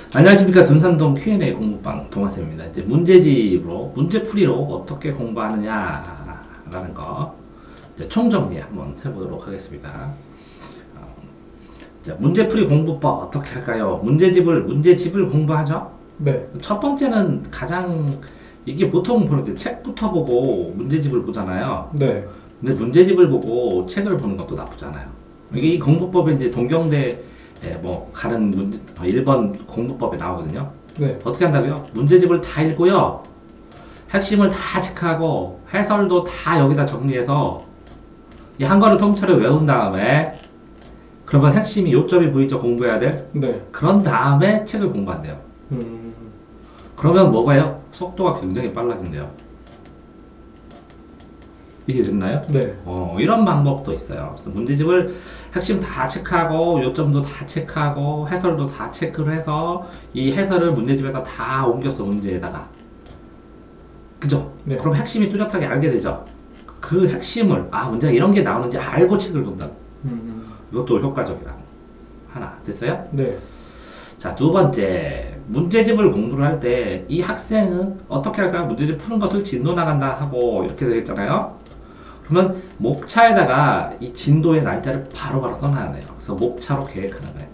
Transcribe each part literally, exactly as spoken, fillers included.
안녕하십니까. 둔산동 큐 앤 에이 공부방 동아쌤입니다. 이제 문제집으로 문제풀이로 어떻게 공부하느냐라는 거 이제 총정리 한번 해보도록 하겠습니다. 어, 자, 문제풀이 공부법 어떻게 할까요? 문제집을 문제집을 공부하죠. 네. 첫 번째는 가장 이게 보통 볼 때 책부터 보고 문제집을 보잖아요. 네. 근데 문제집을 보고 책을 보는 것도 나쁘잖아요. 이게 이 공부법에 이제 동경대 예, 뭐 가는 문제 일 번 공부법에 나오거든요. 네. 어떻게 한다고요? 문제집을 다 읽고요. 핵심을 다 체크하고 해설도 다 여기다 정리해서 이 한 권을 통째로 외운 다음에 그러면 핵심이 요점이 보이죠? 공부해야 돼? 네. 그런 다음에 책을 공부한대요. 음. 그러면 뭐가요? 속도가 굉장히 빨라진대요. 이게 됐나요? 네. 어, 이런 방법도 있어요. 그래서 문제집을 핵심 다 체크하고 요점도 다 체크하고 해설도 다 체크를 해서 이 해설을 문제집에다 다 옮겼어. 문제에다가 그죠? 네. 그럼 핵심이 뚜렷하게 알게 되죠. 그 핵심을 아 문제가 이런 게 나오는지 알고 책을 본다. 음. 이것도 효과적이라고. 하나 됐어요? 네. 자, 두 번째 문제집을 공부를 할 때 이 학생은 어떻게 할까? 문제집 푸는 것을 진도 나간다 하고 이렇게 되겠잖아요. 그러면 목차에다가 이 진도의 날짜를 바로바로 써놔야 돼요. 그래서 목차로 계획하는 거예요.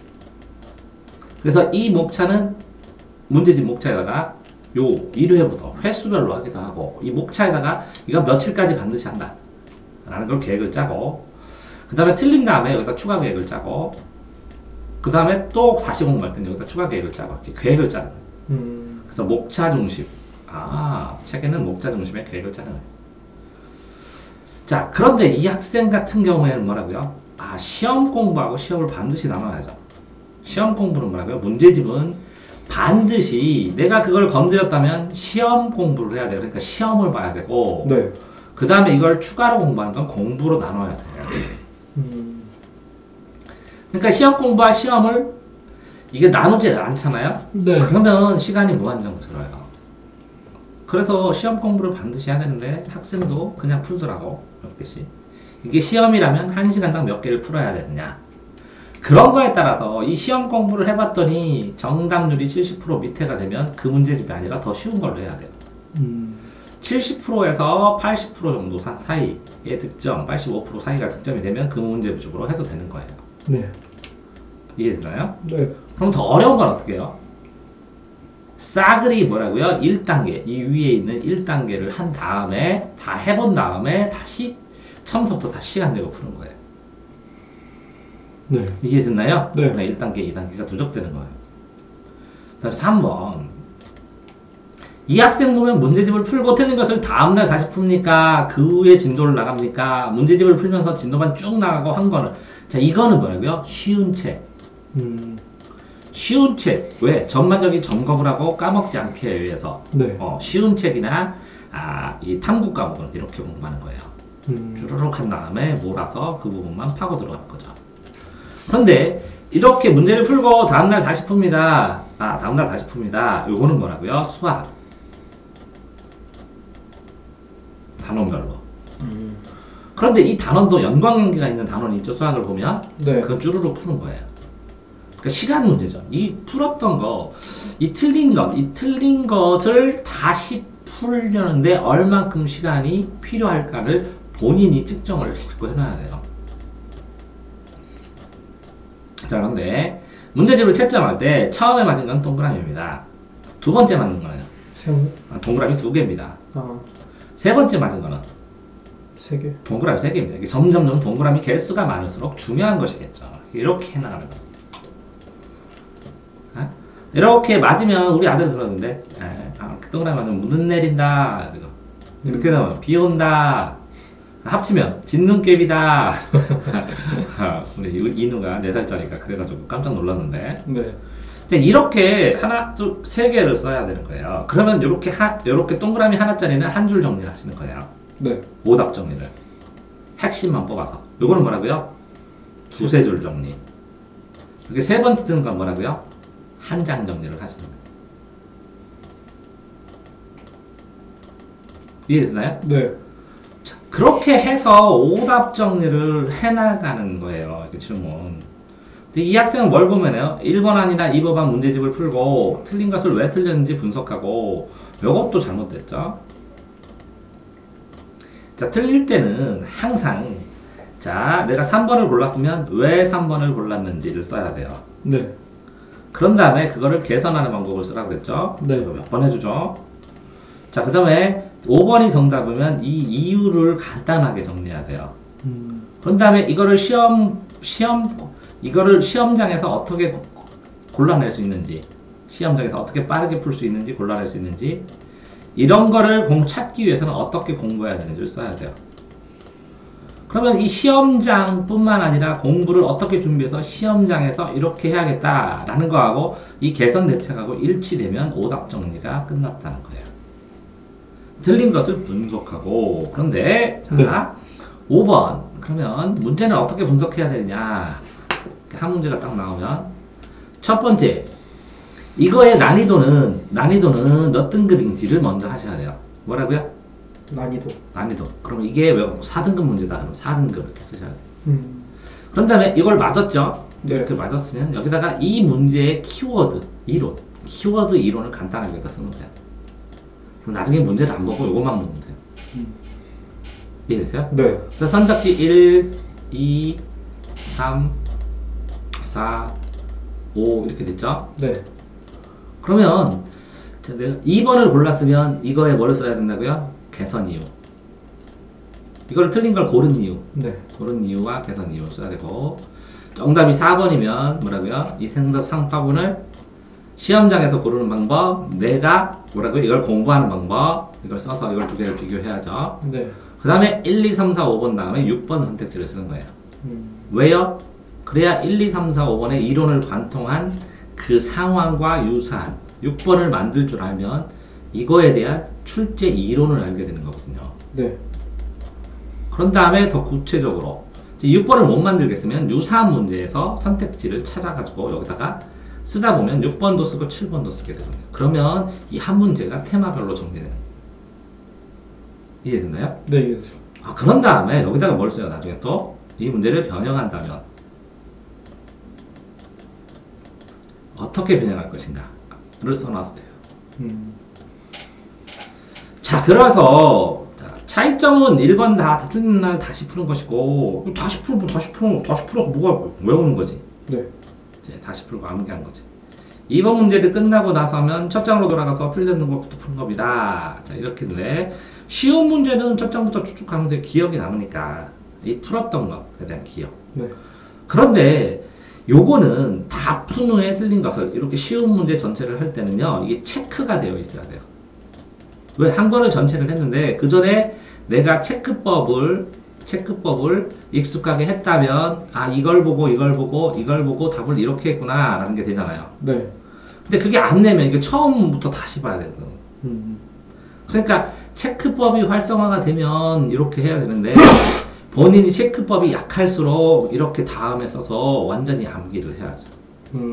그래서 이 목차는 문제집 목차에다가 요 일 회부터 횟수별로 하기도 하고 이 목차에다가 이거 며칠까지 반드시 한다 라는 걸 계획을 짜고 그 다음에 틀린 다음에 여기다 추가 계획을 짜고 그 다음에 또 다시 공부할 때는 여기다 추가 계획을 짜고 이렇게 계획을 짜는 거예요. 음. 그래서 목차 중심. 아, 책에는 목차 중심의 계획을 짜는 거예요. 자, 그런데 이 학생 같은 경우에는 뭐라고요? 아, 시험 공부하고 시험을 반드시 나눠야죠. 시험 공부는 뭐라고요? 문제집은 반드시 내가 그걸 건드렸다면 시험 공부를 해야 돼요. 그러니까 시험을 봐야 되고 네. 그 다음에 이걸 추가로 공부하는 건 공부로 나눠야 돼요. 음. 그러니까 시험 공부와 시험을 이게 나누지 않잖아요? 네. 그러면 시간이 무한정스러워요. 그래서 시험 공부를 반드시 해야 되는데 학생도 그냥 풀더라고. 몇 개씩. 이게 시험이라면 한 시간당 몇 개를 풀어야 되느냐. 그런 거에 따라서 이 시험 공부를 해봤더니 정답률이 칠십 퍼센트 밑에가 되면 그 문제집이 아니라 더 쉬운 걸로 해야 돼요. 음. 칠십 퍼센트에서 팔십 퍼센트 정도 사, 사이의 득점, 팔십오 퍼센트 사이가 득점이 되면 그 문제집으로 해도 되는 거예요. 네. 이해되나요? 네. 그럼 더 어려운 건 어떻게 해요? 싸그리 뭐라고요? 일 단계, 이 위에 있는 일 단계를 한 다음에 다 해본 다음에 다시 처음부터 다시 시간 내고 푸는 거예요. 네. 이게 됐나요? 네. 일 단계, 이 단계가 누적되는 거예요. 그 다음에 삼 번. 이 학생 보면 문제집을 풀고 틀린 것을 다음날 다시 풉니까? 그 후에 진도를 나갑니까? 문제집을 풀면서 진도만 쭉 나가고 한 거는. 자, 이거는 뭐라고요? 쉬운 책. 음. 쉬운 책. 왜? 전반적인 점검을 하고 까먹지 않게 위해서. 네. 어, 쉬운 책이나, 아, 이 탐구 과목은 이렇게 공부하는 거예요. 음. 주르륵 한 다음에 몰아서 그 부분만 파고 들어가는 거죠. 그런데, 이렇게 문제를 풀고 다음날 다시 풉니다. 아, 다음날 다시 풉니다. 요거는 뭐라고요? 수학. 단원별로. 음. 그런데 이 단원도 연관관계가 있는 단원이 있죠. 수학을 보면. 네. 그건 주르륵 푸는 거예요. 그러니까 시간 문제죠. 이 풀었던 거, 이 틀린 것, 이 틀린 것을 다시 풀려는데 얼만큼 시간이 필요할까를 본인이 측정을 자꾸 해놔야 돼요. 자, 그런데 문제집을 채점할 때 처음에 맞은 건 동그라미입니다. 두 번째 맞는 거는 세 개. 아, 동그라미 두 개입니다. 아. 세 번째 맞은 거는 세 개. 동그라미 세 개입니다. 이게 점점점 동그라미 개수가 많을수록 중요한 것이겠죠. 이렇게 해나가는 거예요. 어? 이렇게 맞으면 우리 아들은 그러는데 에, 아, 동그라미 맞으면 무슨 내린다 이거. 이렇게 되면 비 온다 합치면 진눈깨비다. 우리 이누가 네 살짜리가 그래가지고 깜짝 놀랐는데 네. 이제 이렇게 하나 또 세 개를 써야 되는 거예요. 그러면 이렇게 하 이렇게 동그라미 하나짜리는 한 줄 정리를 하시는 거예요. 네. 오답 정리를 핵심만 뽑아서 요거는 뭐라고요? 두세 줄 정리. 이게 세 번째 뜨는 건 뭐라고요? 한 장 정리를 하시는 거예요. 이해되나요? 네. 자, 그렇게 해서 오답 정리를 해나가는 거예요. 이게 질문. 근데 이 학생은 뭘 보면요. 일 번 아니라 이 번만 문제집을 풀고 틀린 것을 왜 틀렸는지 분석하고 요것도 잘못됐죠. 자, 틀릴 때는 항상 자, 내가 삼 번을 골랐으면 왜 삼 번을 골랐는지를 써야 돼요. 네. 그런 다음에 그거를 개선하는 방법을 쓰라고 그랬죠. 네. 몇 번 해주죠. 자, 그 다음에 오 번이 정답이면 이 이유를 간단하게 정리해야 돼요. 음. 그런 다음에 이거를 시험, 시험, 이거를 시험장에서 어떻게 고, 골라낼 수 있는지, 시험장에서 어떻게 빠르게 풀 수 있는지, 골라낼 수 있는지, 이런 거를 공 찾기 위해서는 어떻게 공부해야 되는지를 써야 돼요. 그러면 이 시험장뿐만 아니라 공부를 어떻게 준비해서 시험장에서 이렇게 해야겠다라는 거하고 이 개선 대책하고 일치되면 오답 정리가 끝났다는 거예요. 틀린 것을 분석하고, 그런데 자, 네. 오 번 그러면 문제는 어떻게 분석해야 되느냐. 한 문제가 딱 나오면 첫 번째, 이거의 난이도는 난이도는 몇 등급인지를 먼저 하셔야 돼요. 뭐라고요? 난이도. 난이도. 그럼 이게 왜 사 등급 문제다. 그럼 사 등급 이렇게 쓰셔야 돼요. 음. 그런 다음에 이걸 맞았죠? 네. 이렇게 맞았으면 여기다가 이 문제의 키워드, 이론, 키워드 이론을 간단하게 여기다 쓰는 거예요. 그럼 나중에 문제를 안 보고 이것만 보면 돼요. 음. 이해되세요? 네. 그래서 선택지 일, 이, 삼, 사, 오 이렇게 됐죠? 네. 그러면 자, 내가 이 번을 골랐으면 이거에 뭐를 써야 된다고요? 개선 이유. 이걸 틀린 걸 고른 이유. 네. 고른 이유와 개선 이유 써야 되고, 정답이 사 번이면 뭐라고요? 이 생각 상파분을 시험장에서 고르는 방법, 내가 뭐라고요? 이걸 공부하는 방법, 이걸 써서 이걸 두 개를 비교해야죠. 네. 그 다음에 일, 이, 삼, 사, 오 번 다음에 육 번 선택지를 쓰는 거예요. 음. 왜요? 그래야 일, 이, 삼, 사, 오 번의 이론을 관통한 그 상황과 유사한 육 번을 만들 줄 알면 이거에 대한 출제 이론을 알게 되는 거거든요. 네. 그런 다음에 더 구체적으로 육 번을 못 만들겠으면 유사한 문제에서 선택지를 찾아가지고 여기다가 쓰다 보면 육 번도 쓰고 칠 번도 쓰게 되거든요. 그러면 이 한 문제가 테마별로 정리되는 거예요. 이해됐나요? 네. 이해됐어. 아, 그런 다음에 여기다가 뭘 써요? 나중에 또 이 문제를 변형한다면 어떻게 변형할 것인가를 써놔도 돼요. 음. 자, 그래서 자, 차이점은 일 번 다 틀린 날 다시 푸는 것이고, 다시 풀고 다시 풀고 다시 풀고 뭐가 외우는 거지. 네. 이제 다시 풀고 암기하는 거지. 이 번 문제를 끝나고 나서면 첫 장으로 돌아가서 틀렸는 것부터 푸는 겁니다. 자, 이렇게인데 쉬운 문제는 첫 장부터 쭉쭉 가는데 기억이 남으니까 이 풀었던 것에 대한 기억. 네. 그런데 요거는 다 푼 후에 틀린 것을 이렇게 쉬운 문제 전체를 할 때는요, 이게 체크가 되어 있어야 돼요. 왜? 한 번을 전체를 했는데 그 전에 내가 체크법을 체크법을 익숙하게 했다면, 아, 이걸 보고 이걸 보고 이걸 보고 답을 이렇게 했구나 라는 게 되잖아요. 네. 근데 그게 안 되면 이게 처음부터 다시 봐야 되거든요. 음. 그러니까 체크법이 활성화가 되면 이렇게 해야 되는데 본인이 체크법이 약할수록 이렇게 다음에 써서 완전히 암기를 해야죠. 음.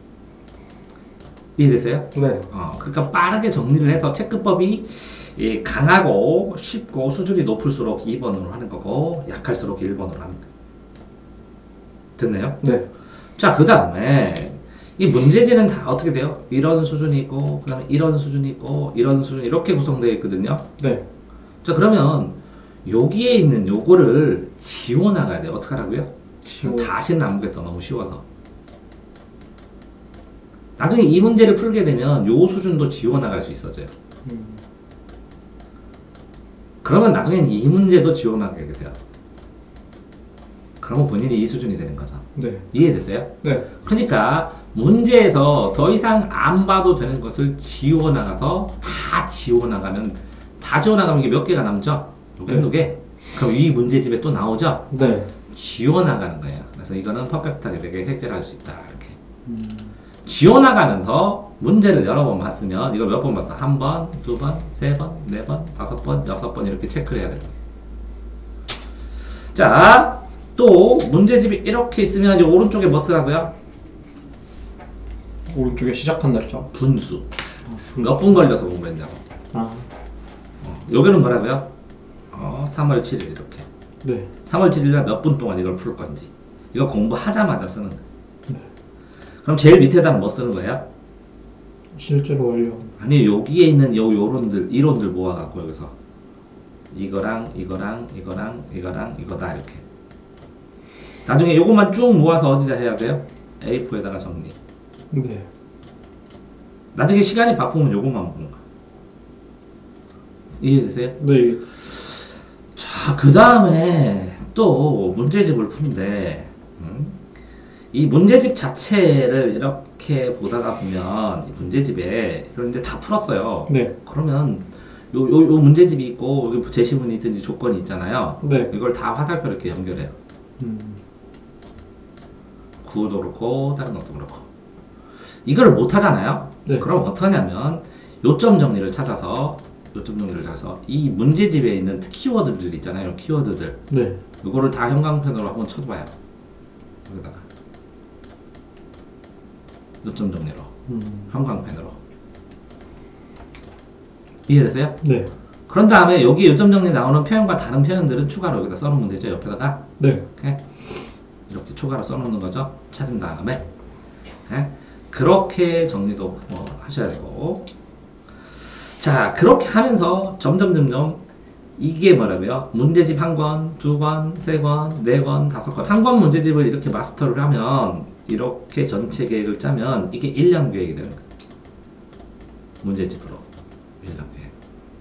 이해되세요? 네. 어, 그러니까 빠르게 정리를 해서 체크법이 이 강하고 쉽고 수준이 높을수록 이 번으로 하는 거고 약할수록 일 번으로 하는 거예요. 됐나요? 네. 자, 그 다음에 이 문제지는 다 어떻게 돼요? 이런 수준이 있고 그 다음에 이런 수준이 있고 이런 수준 이렇게 구성되어 있거든요. 네. 자, 그러면 여기에 있는 요거를 지워나가야 돼요. 어떻게 하라고요? 지워. 다시는 안 보겠다. 너무 쉬워서. 나중에 이 문제를 풀게 되면 요 수준도 지워나갈 수 있어져요. 음. 그러면 나중엔 이 문제도 지워나가게 돼요. 그러면 본인이 이 수준이 되는 거죠. 네. 이해됐어요? 네. 그러니까 문제에서 더 이상 안 봐도 되는 것을 지워나가서 다 지워나가면 다 지워나가면 이게 몇 개가 남죠? 요게 네. 한두 개? 그럼 이 문제집에 또 나오죠? 네. 지워나가는 거예요. 그래서 이거는 퍼펙트하게 되게 해결할 수 있다. 이렇게. 음. 지워나가면서 문제를 여러 번 봤으면 이걸 몇 번 봤어? 한 번, 두 번, 세 번, 네 번, 다섯 번, 여섯 번 이렇게 체크를 해야 돼요. 자, 또 문제집이 이렇게 있으면 이 오른쪽에 뭐 쓰라고요? 오른쪽에 시작한 날짜. 분수. 아, 몇 분 걸려서 공부했냐고. 아. 여기는 뭐라고요? 어, 삼월 칠일 이렇게. 네. 삼월 칠일날 몇 분 동안 이걸 풀 건지. 이거 공부하자마자 쓰는 거예요. 그럼 제일 밑에다는 뭐 쓰는 거예요? 실제로 완료. 아니 여기에 있는 요 요론들 이론들 모아갖고 여기서 이거랑 이거랑 이거랑 이거랑 이거다 이렇게. 나중에 요것만 쭉 모아서 어디다 해야 돼요? 에이 포에다가 정리. 네. 나중에 시간이 바쁘면 요것만 보는 거야. 이해되세요? 네. 자, 그 다음에 또 문제집을 푸는데 음? 이 문제집 자체를 이렇게 보다가 보면 이 문제집에 이걸 이제 다 풀었어요. 네. 그러면 요, 요, 요 문제집이 있고 여기 제시문이 있든지 조건이 있잖아요. 네. 이걸 다 화살표 이렇게 연결해요. 음. 구도 그렇고 다른 것도 그렇고 이걸 못 하잖아요. 네. 그럼 어떠냐면 요점 정리를 찾아서 요점 정리를 찾아서 이 문제집에 있는 키워드들 있잖아요. 키워드들 네. 이거를 다 형광펜으로 한번 쳐봐요. 여기다가 요점 정리로 음. 형광펜으로 이해되세요? 네. 그런 다음에 여기 요점 정리 나오는 표현과 다른 표현들은 추가로 여기다 써놓으면 되죠. 옆에다가 네. 이렇게 이렇게 추가로 써놓는 거죠. 찾은 다음에 예? 그렇게 정리도 뭐 하셔야 되고 자 그렇게 하면서 점점 점점 이게 뭐라고요? 문제집 한 권, 두 권, 세 권, 네 권, 다섯 권 한 권 문제집을 이렇게 마스터를 하면 이렇게 전체 계획을 짜면 이게 일 년 계획이 되는 거예요. 문제집으로 일 년 계획.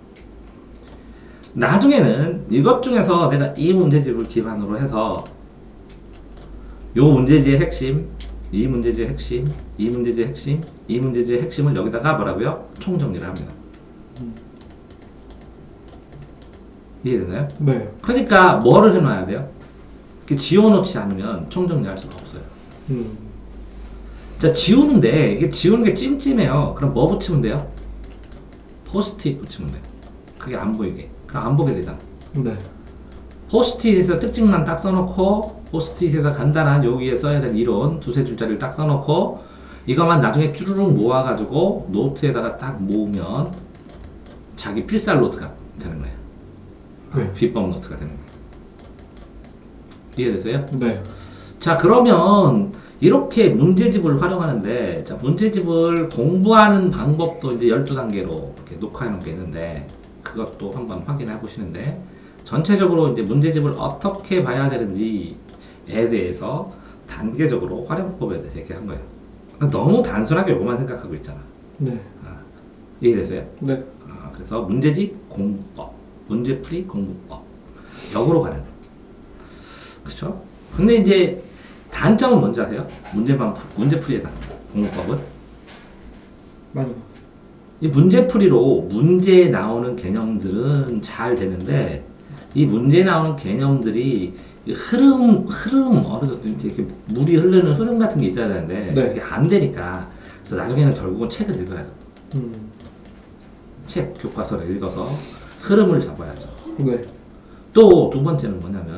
나중에는 이것 중에서 내가 이 문제집을 기반으로 해서 요 문제지의 핵심, 이 문제지의 핵심, 이 문제지의 핵심, 이 문제지의 핵심을 여기다가 뭐라고요? 총정리를 합니다. 음. 이해되나요? 네. 그러니까 뭐를 해놔야 돼요? 이렇게 지워놓지 않으면 총정리할 수가 없어요. 음. 자, 지우는데 이게 지우는 게 찜찜해요. 그럼 뭐 붙이면 돼요? 포스트잇 붙이면 돼요. 그게 안 보이게. 그럼 안 보게 되잖아. 네. 포스트잇에서 특징만 딱 써놓고 포스트잇에서 간단한 여기에 써야 될 이론 두세 줄짜리를 딱 써놓고 이것만 나중에 쭈르륵 모아가지고 노트에다가 딱 모으면 자기 필살 노트가 되는 거예요. 네. 비법 노트가 되는 거예요. 이해되세요? 네. 자 그러면 이렇게 문제집을 활용하는데 자 문제집을 공부하는 방법도 이제 열두 단계로 이렇게 녹화해 놓은 게 있는데 그것도 한번 확인해 보시는데 전체적으로 이제 문제집을 어떻게 봐야 되는지에 대해서 단계적으로 활용법에 대해서 얘기한 거예요. 그러니까 너무 단순하게 이것만 생각하고 있잖아. 네. 아, 이해되세요? 네. 아, 그래서 문제집 공부법, 문제풀이 공부법 역으로 가는. 그쵸? 근데 이제 단점은 뭔지 아세요? 문제방 문제풀이의 단점, 공부법은 많이. 이 문제풀이로 문제에 나오는 개념들은 잘 되는데 이 문제에 나오는 개념들이 이 흐름 흐름 어느 정도 이렇게 물이 흐르는 흐름 같은 게 있어야 되는데 네. 이게 안 되니까 그래서 나중에는 결국은 책을 읽어야죠. 음. 책 교과서를 읽어서 흐름을 잡아야죠. 네. 또 두 번째는 뭐냐면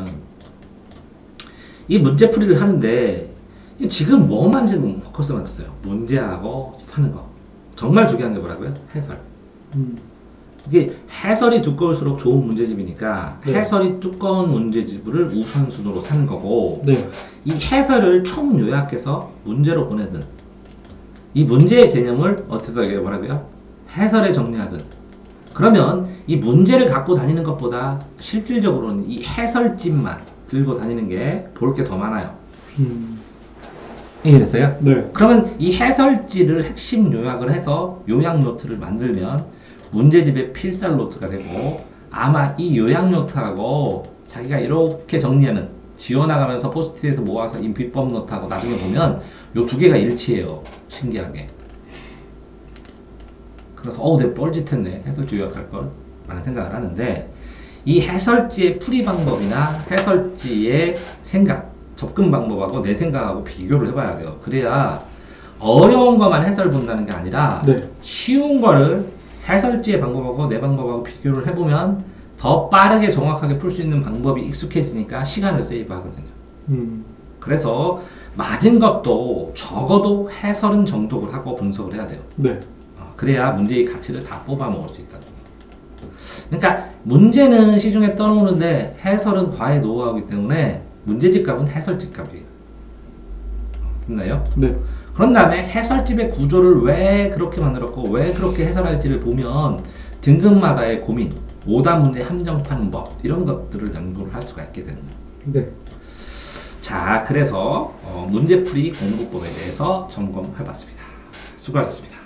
이 문제풀이를 하는데 지금 뭐만 지금 포커스만 뒀어요. 문제하고 하는 거. 정말 중요한 게 뭐라고요? 해설. 음. 이게 해설이 두꺼울수록 좋은 문제집이니까 네. 해설이 두꺼운 문제집을 우선순위로 사는 거고 네. 이 해설을 총 요약해서 문제로 보내든 이 문제의 개념을 어떻게 뭐라고요? 해설에 정리하든 그러면 이 문제를 갖고 다니는 것보다 실질적으로는 이 해설집만 들고 다니는 게 볼 게 더 많아요. 음. 이해됐어요? 네. 그러면 이 해설지를 핵심 요약을 해서 요약 노트를 만들면 문제집의 필살 노트가 되고 아마 이 요약 노트하고 자기가 이렇게 정리하는 지워나가면서 포스트잇에서 모아서 이 비법 노트하고 나중에 보면 요 두 개가 일치해요. 신기하게. 그래서 어우 내가 뻘짓했네. 해설지 요약할 걸 라는 생각을 하는데 이 해설지의 풀이 방법이나 해설지의 생각 접근 방법하고 내 생각하고 비교를 해봐야 돼요. 그래야 어려운 것만 해설 본다는 게 아니라 네. 쉬운 거를 해설지의 방법하고 내 방법하고 비교를 해보면 더 빠르게 정확하게 풀 수 있는 방법이 익숙해지니까 시간을 세이브 하거든요. 음. 그래서 맞은 것도 적어도 해설은 정독을 하고 분석을 해야 돼요. 네. 어, 그래야 문제의 가치를 다 뽑아 먹을 수 있다. 그러니까 문제는 시중에 떠놓는데 해설은 과외 노하우이기 때문에 문제집 값은 해설집 값이에요. 어, 듣나요? 네. 그런 다음에 해설집의 구조를 왜 그렇게 만들었고 왜 그렇게 해설할지를 보면 등급마다의 고민, 오답 문제 함정파는 법 이런 것들을 연구를 할 수가 있게 되는 거예요. 네. 자, 그래서 어, 문제풀이 공부법에 대해서 점검해봤습니다. 수고하셨습니다.